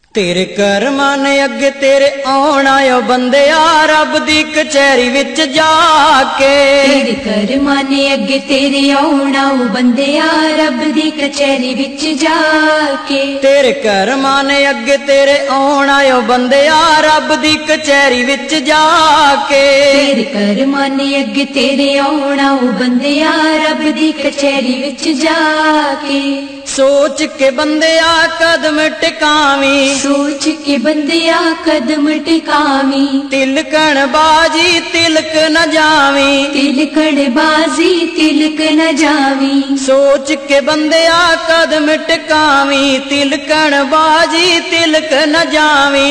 तेरे कर्मां ने अगे तेरे आउणा ओ बंदिया रब दी कचहरी विच जाके। तेरे कर्मां ने अगे तेरे आउणा ओ बंदिया रब दी कचहरी विच जाके। तेरे कर्मां ने अगे तेरे आउणा ओ बंदिया रब दी कचहरी विच जाके। तेरे कर्मां ने अगे तेरे आउणा ओ बंदिया रब दी कचहरी विच जाके। सोच के बंदिया कदम टिकावी, सोच के बंदिया कदम टिकावी। तिलकण बाजी तिलक न जावी, तिलकण बाजी तिलक न जावी। सोच के बंदिया कदम टिकावी, तिलकण बाजी तिलक न जावी।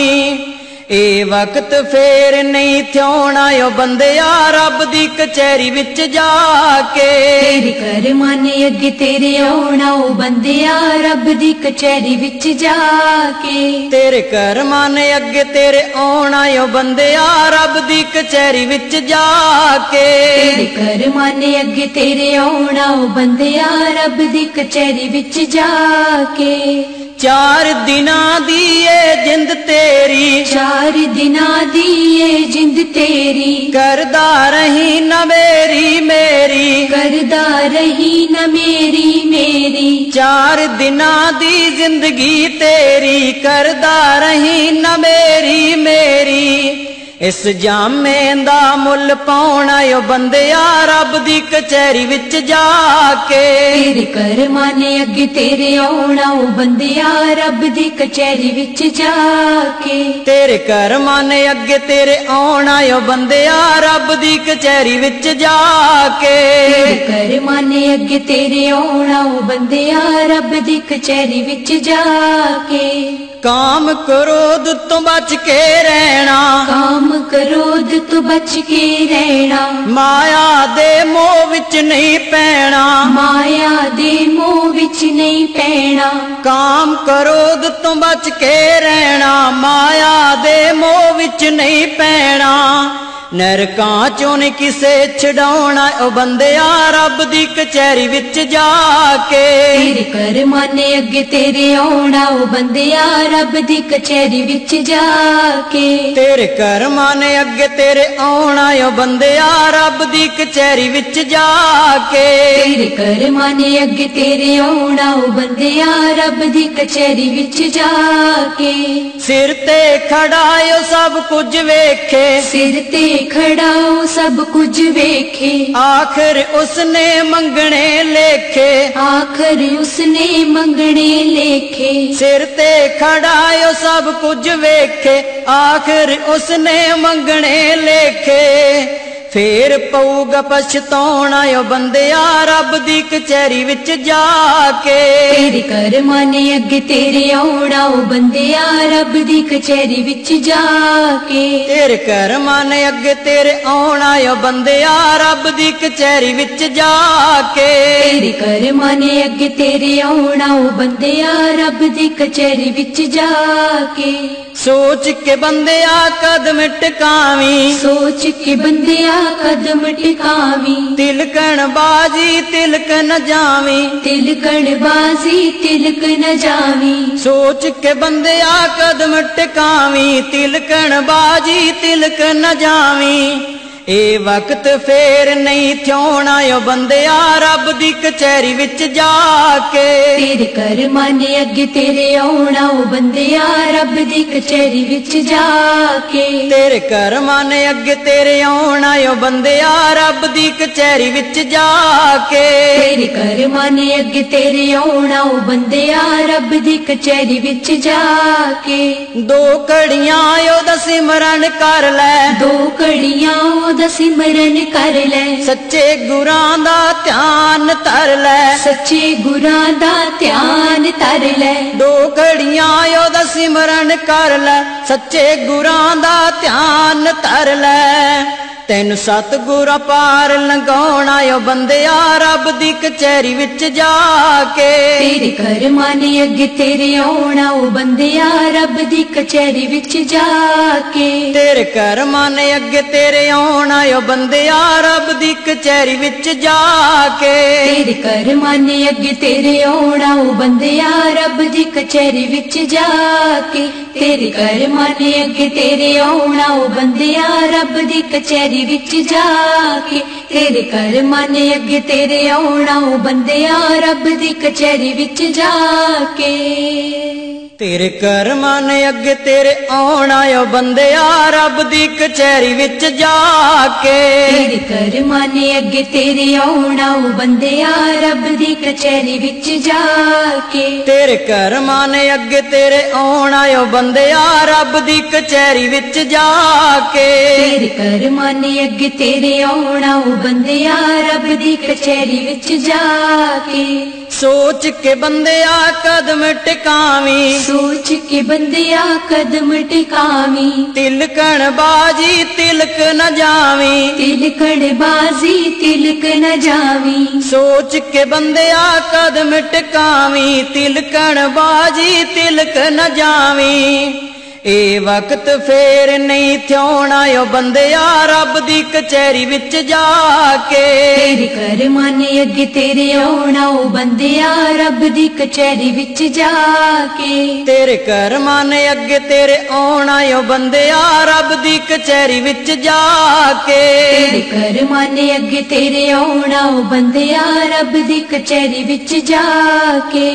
ए वक्त फेर नहीं थ्योना ओ बंदिया रब दी कचहरी विच जाके। तेरे कर्मां ने अगे तेरे आउणा ओ बंदिया रब दी कचहरी विच जाके। तेरे कर्मां ने अगे तेरे आउणा ओ बंदिया रब दी कचहरी विच जाके। तेरे कर्मां ने अगे तेरे आउणा ओ बंदिया रब दी कचहरी विच जाके। 4 दिनां दी ए जिंद तेरी, 4 दिनां दी ए जिंद तेरी। करदा रही न मेरी मेरी, करदा रही न मेरी मेरी। 4 दिनां दी जिंदगी तेरी, करदा रही न मेरी मेरी। इस जामे दा मुल पाउणा ओ बंदिया रब दी कचहरी विच जाके। तेरे कर्मां ने अगे तेरे आउणा ओ बंदिया रब दी कचहरी विच जाके। तेरे कर्मां ने अगे तेरे आउणा ओ बंदिया रब दी कचहरी विच जाके। तेरे कर्मां ने अगे तेरे आउणा ओ बंदिया रब दी कचहरी विच जाके। काम क्रोध तो बच के रहना, काम क्रोध तो बच के रहना। माया दे मोह विच नहीं पैना, माया दे मोह विच नहीं पैना। काम क्रोध तो बच के रहना, माया दे मोह विच नहीं पैना। नरकां चों नहीं किसे छड़ाउणा ओ बंदिया रब दी कचहरी विच जाके। तेरे कर्मां ने अगे तेरे आउणा ओ बंदिया रब दी कचहरी विच जाके। तेरे कर्मां ने अगे तेरे आउणा ओ बंदिया रब दी कचहरी विच जाके। तेरे कर्मां ने अगे तेरे आउणा ओ बंदिया रब दी कचहरी विच जाके। सिर ते खड़ायो सब कुछ वेखे, सिर ते खड़ा ओ सब कुछ वेखे। आखिर उसने मंगने लेखे, आखिर उसने मंगने लेखे। सिर ते खड़ायो सब कुछ वेखे, आखिर उसने मंगने लेखे। फेर पऊगा पछताउणा ओ बंदिया रब दी कचहरी विच जाके। तेरे कर्मां ने अगे तेरे आउणा ओ बंदिया रब दी कचहरी विच जाके। तेरे कर्मां ने अगे तेरे आउणा ओ बंदिया रब दी कचहरी विच जाके। तेरे कर्मां ने अगे तेरे आउणा ओ बंदिया रब दी कचहरी विच जाके। सोच के बंदिया कदम टिकावी, सोच के बंदिया कदम टिकावी। तिलकण बाजी तिलक न जावी, तिलकण बाजी तिलक न जावी। सोच के बंदिया कदम टिकावी, तिलकण बाजी तिलक न जावी। ए वक्त फेर नहीं थ्योना ओ बंदिया रब दी कचहरी विच जाके। तेरे कर्मां ने अगे तेरे आउणा ओ बंदिया रब दी कचहरी विच जाके। तेरे कर्मां ने अगे तेरे आउणा ओ बंदिया रब दी कचहरी विच जाके। तेरे कर्मां ने अगे तेरे आउणा ओ बंदिया रब दी कचहरी विच जाके। 2 घड़ियां ओदा सिमरन कर लै, 2 घड़ियां ओदा सिमरन कर लै। सच्चे गुरां दा ध्यान धर लै, सच्चे गुरां दा ध्यान धर लै। 2 घड़ियां ओदा सिमरन कर लै, सच्चे गुरां दा ध्यान धर लै। तैनू सतगुर पार लंघाउणा ओ बंदिया रब दी कचहरी विच जाके। तेरे कर्मां ने अगे तेरे आउणा ओ बंदिया रब दी कचहरी विच जाके। तेरे कर्मां ने अगे तेरे आउणा ओ बंदिया रब दी कचहरी विच जाके। तेरे कर्मां ने अगे तेरे आउणा ओ बंदिया रब दी कचहरी विच जाके। तेरे कर्मां ने अगे तेरे आउणा ओ बंदिया रब दी कचहरी विच जाके। तेरे कर्मां ने अगे तेरे आउणा ओ बंदिया रब दी कचहरी विच जाके। तेरे कर्मां ने अगे तेरे आउणा ओ बंदिया रब दी कचहरी विच जाके। तेरे कर्मां ने अगे तेरे आउणा ओ बंदिया रब दी कचहरी विच जाके। तेरे कर्मां ने अगे तेरे आउणा ओ बंदिया रब दी कचहरी विच जाके। तेरे कर्मां ने अगे तेरे आउणा ओ बंदिया रब दी कचहरी विच जाके। सोच के बंदिया कदम टिकावी, सोच के बंदिया कदम टिकावी। तिलकण बाजी तिलक न जावी, तिलकण बाजी तिलक न जावी। सोच के बंदिया कदम टिकावी, तिलकण बाजी तिलक न जावी। ए वक्त फेर नहीं थ्योणा ओ बंदिया रब दी कचहरी विच जाके। तेरे कर्मां ने अगे तेरे आउणा ओ बंदिया रब दी कचहरी विच जाके। तेरे कर्मां ने अगे तेरे आउणा ओ बंदिया रब दी कचहरी विच जाके। तेरे कर्मां ने अगे तेरे आउणा ओ बंदिया रब दी कचहरी विच जाके।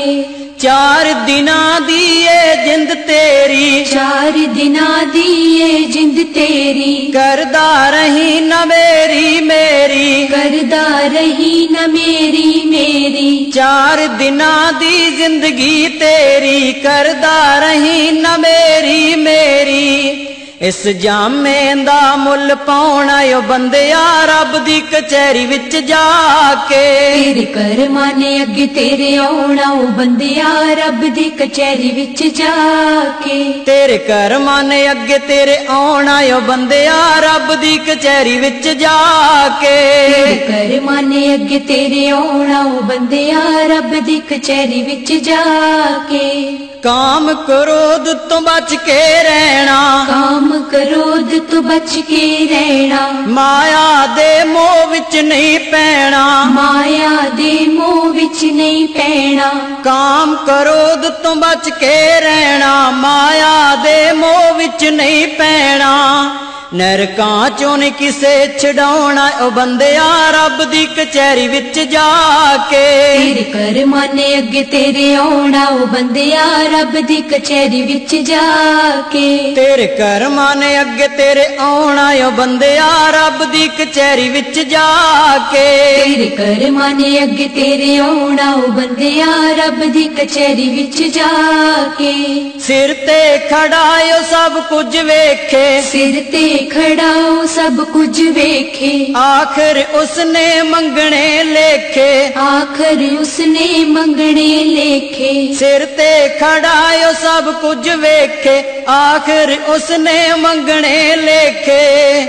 4 दिनां दी ए जिंद तेरी, 4 दिनां दी ए जिंद तेरी। करदा रही न मेरी मेरी, करदा रही न मेरी मेरी। 4 दिनां दी जिंदगी तेरी, करदा रही न मेरी मेरी। इस जामे दा मुल पाउणा ओ बंदिया रब दी कचहरी विच जाके। तेरे कर्मां ने अगे तेरे आउणा ओ बंदिया रब दी कचहरी विच जाके। तेरे कर्मां ने अगे तेरे आउणा ओ बंदिया रब दी कचहरी विच जाके। तेरे कर्मां ने अगे तेरे आउणा ओ बंदिया रब दी कचहरी विच जाके। काम क्रोध तो बच के रहना, काम क्रोध तो बच के रहना। माया दे मोह विच नहीं पैना, माया दे मोह विच नहीं पैना। काम क्रोध तो बच के रहना, माया दे मोह विच नहीं पैना। नरकां चों नहीं किसे छड़ाउणा ओ बंदिया रब दी कचहरी विच जाके। तेरे कर्मां ने अगे तेरे आउणा ओ बंदिया रब दी कचहरी विच जाके। तेरे कर्मां ने अगे तेरे आउणा ओ बंदिया रब दी कचहरी विच जाके। तेरे कर्मां ने अगे तेरे आउणा ओ बंदिया रब दी कचहरी विच जाके। सिर ते खड़ायो सब कुछ वेखे, सिर ते खड़ाओ सब कुछ वेखे। आखिर उसने मंगने लेखे, आखिर उसने मंगने लेखे। सिर ते खड़ायो सब कुछ वेखे, आखिर उसने मंगने लेखे।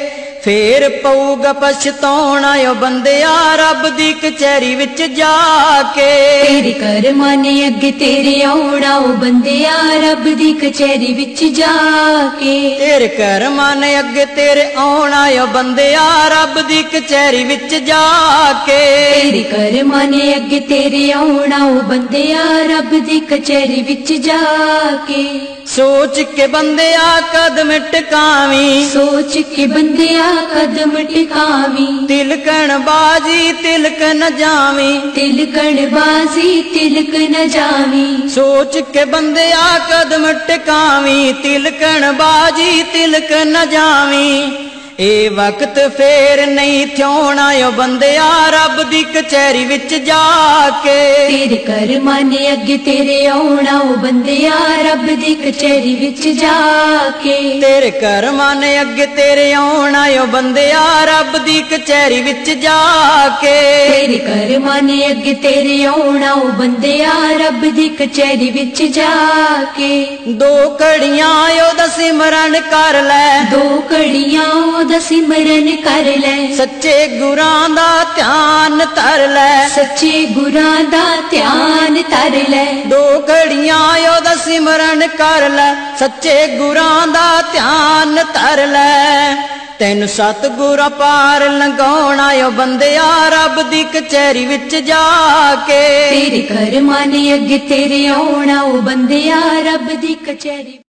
फेर पऊगा पछताउणा ओ बंदिया रब दी कचहरी विच जाके। तेरे कर्मां ने अगे तेरे आउणा ओ बंदिया रब दी कचहरी विच जाके। तेरे कर्मां ने अगे तेरे आउणा ओ बंदिया रब दी कचहरी विच जाके। तेरे कर्मां ने अगे तेरे आउणा ओ बंदिया रब दी कचहरी विच जाके। सोच के बंदिया कदम टिकावी, सोच के बंदिया कदम टिकावी। तिलकण बाजी तिलक न जावी, तिलकण बाजी तिलक न जावी। सोच के बंदिया कदम टिकावी, तिलकण बाजी तिलक न जावी। ए वक्त फेर नहीं थ्योणा ओ बंदिया रब दी कचहरी विच जाके। तेरे कर्मां ने अगे तेरे आउणा ओ बंदिया रब दी कचहरी विच जाके। तेरे कर्मां ने अगे तेरे आउणा ओ बंदिया रब दी कचहरी विच जाके। तेरे कर्मां ने अगे तेरे आउणा ओ बंदिया रब दी कचहरी विच जाके। 2 घड़ियां ओदा सिमरन कर लै, 2 घड़ियां ਉਹਦਾ ਸਿਮਰਨ ਕਰ ਲੈ। सच्चे गुरां दा ध्यान धर लै, सच्चे गुरां दा ध्यान धर ले। 2 घड़ियां ओदा सिमरन कर लै, सच्चे गुरां दा ध्यान धर लै। तैनू सतगुरां पार लंघाउणा ओ बंदिया रब दी कचहरी विच जाके। तेरे कर्मां ने अगे तेरे आउणा ओ बंदिया रब दी कचहरी।